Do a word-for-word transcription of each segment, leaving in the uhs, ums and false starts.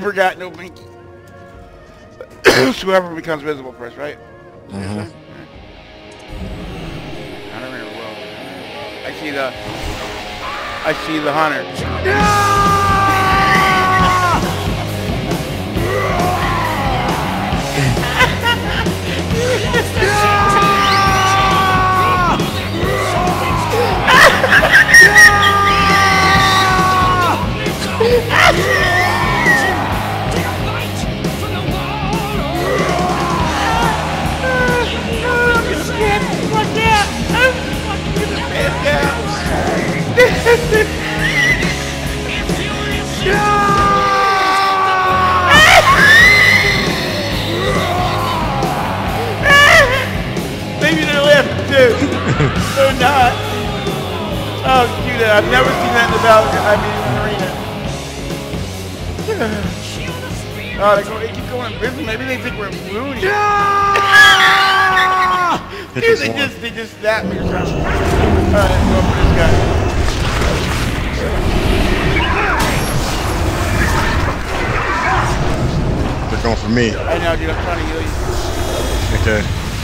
never got no binky. Whoever becomes visible first, right? Mm-hmm. I don't remember well. I see the I see the hunter. Maybe they're laughing too. They're not. Oh, dude, I've never seen that in the battle. I mean, in the arena. Oh, they, go, they keep going invisible. Maybe they think we're moody. Dude, they just, they just snapped me or something. Alright, let's go for this guy. They're going for me. I know, dude. I'm trying to heal you. Okay.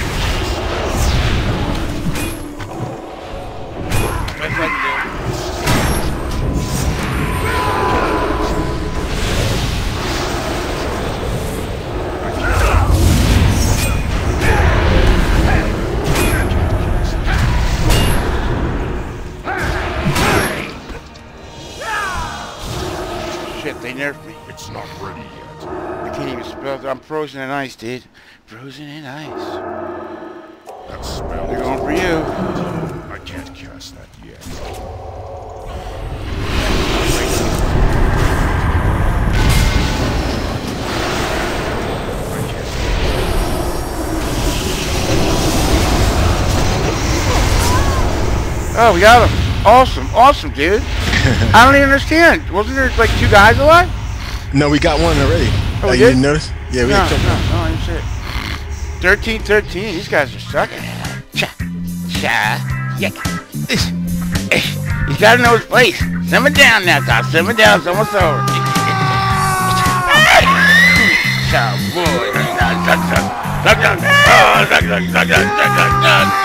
Best I can do. Shit, they nerfed me. It's not ready yet. I can't even spell. I'm frozen in ice, dude. Frozen in ice. That spell. They're going for you. I can't cast that yet. Oh, we got him. Awesome, awesome, dude. I don't even understand. Wasn't there like two guys alive? No, we got one already. Oh, uh, we you did? didn't notice? Yeah, we No, got no, one. no, I didn't see it. thirteen thirteen, these guys are sucking. Cha, cha, yeah. He's got to know his place. Simmer down now, guys. Simmer down. It's almost over. Cha, boy. Duck, duck. Duck, duck. Oh, duck, duck, duck, duck, duck, duck, duck.